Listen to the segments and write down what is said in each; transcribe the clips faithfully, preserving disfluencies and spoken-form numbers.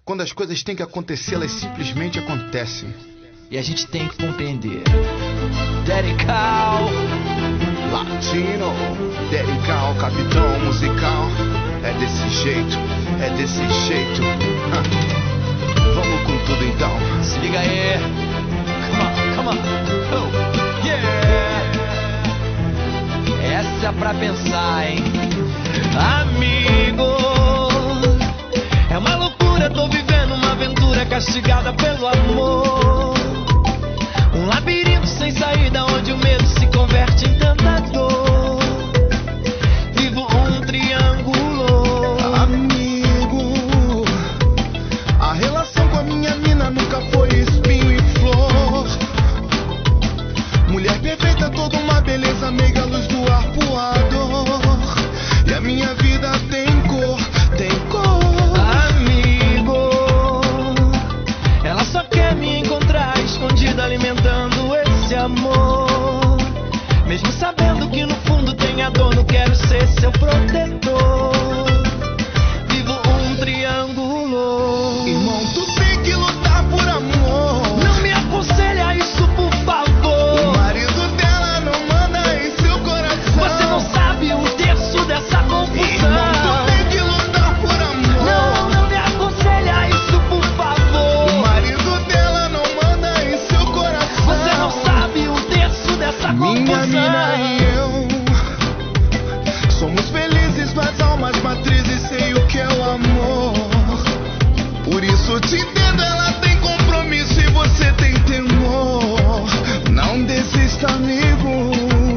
Quando as coisas têm que acontecer, elas simplesmente acontecem. E a gente tem que compreender. Daddy Cal, Latino, Daddy Cal, capitão musical. É desse jeito, é desse jeito. Ah, vamos com tudo então. se liga aí. Come on, come on. Oh, yeah. Essa é pra pensar, hein? Amigo, é uma loucura, tô vivendo uma aventura castigada pelo amor. Um labirinto sem saída onde o medo se converte em tanta dor. Vivo um triângulo. Amigo, a relação com a minha mina nunca foi espinho e flor. Mulher perfeita, toda uma beleza, meiga luz do arpoador. E a minha vida tem cor, tem cor. Amigo, ela só quer me encontrar escondida, alimentando esse amor. Mesmo sabendo que no fundo tem a dor, não quero ser seu protetor. Vivo um triângulo. Irmão, tu tem que lutar por amor. Não me aconselha isso, por favor. O marido dela não manda em seu coração. Você não sabe um terço dessa confusão. Irmão, tu tem que lutar por amor. Não, não me aconselha isso, por favor. O marido dela não manda em seu coração. Você não sabe um terço dessa Minha confusão. mina e eu somos felizes, duas almas matrizes, sei o que é o amor. Por isso te entendo, ela tem compromisso e você tem temor. Não desista, amigo.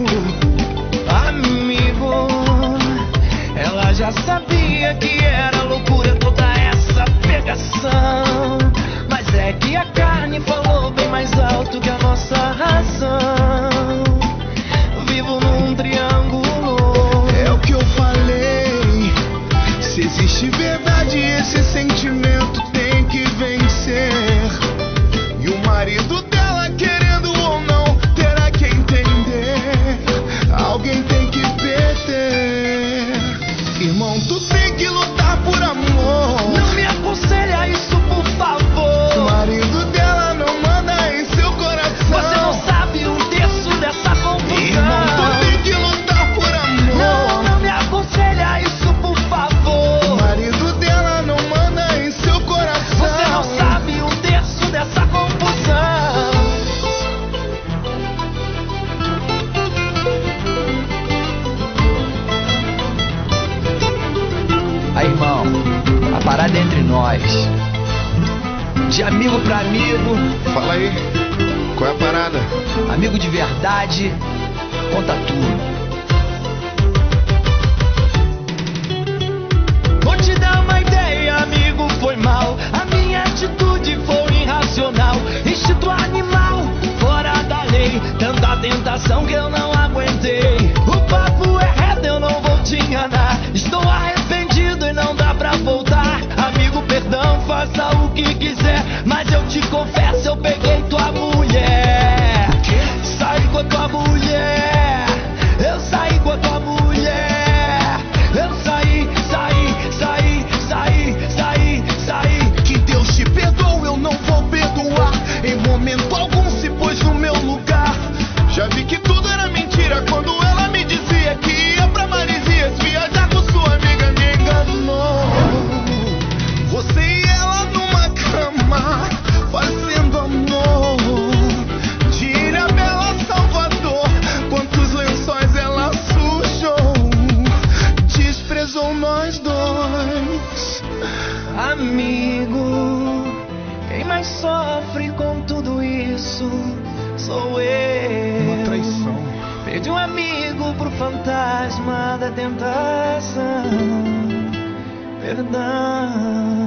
Amigo, ela já sabia que era loucura toda essa pegação. Mas é que a carne falou bem mais alto que a nossa razão. Vivo num triângulo. É o que eu falei. Se existe verdade, esse sentimento tem que vencer. E o marido dela, querendo ou não, terá que entender. Alguém tem que perder. Irmão, tu tem que lutar por amor. Não me aconselha isso, por favor. O marido dela não manda em seu coração. Você não sabe um terço dessa confusão. Irmão, tu tem que lutar por amor. Não, não me aconselha isso, por favor. O marido dela não manda em seu coração. Você não sabe um terço dessa confusão. Aí, irmão, a parada é entre nós. De amigo pra amigo, Fala aí, qual é a parada? amigo de verdade, conta tudo. Vou te dar uma ideia, amigo, foi mal. A minha atitude foi irracional. Instinto animal, fora da lei. Tanta tentação que eu não aguentei. O papo é reto, eu não vou te enganar. Estou arrependido e não dá pra voltar. Amigo, perdão, faça o que quiser. Mas eu te confesso, eu peguei tua mulher. Saí com a tua mulher. Eu saí com a tua mulher. Eu saí, saí, saí, saí, saí, saí. Que Deus te perdoe, eu não vou perdoar. Em momento algum se pôs no meu lugar. Já vi que tudo era mentira quando ela me dizia que ia pra Maresias viajar com sua amiga, me enganou. Você e ela numa cama, fazendo amor. De Ilhabela a Salvador, quantos lençóis ela sujou. Desprezou nós dois. Amigo, quem mais sofre com tudo isso sou eu. Uma traição. Perdi um amigo pro fantasma da tentação. Perdão.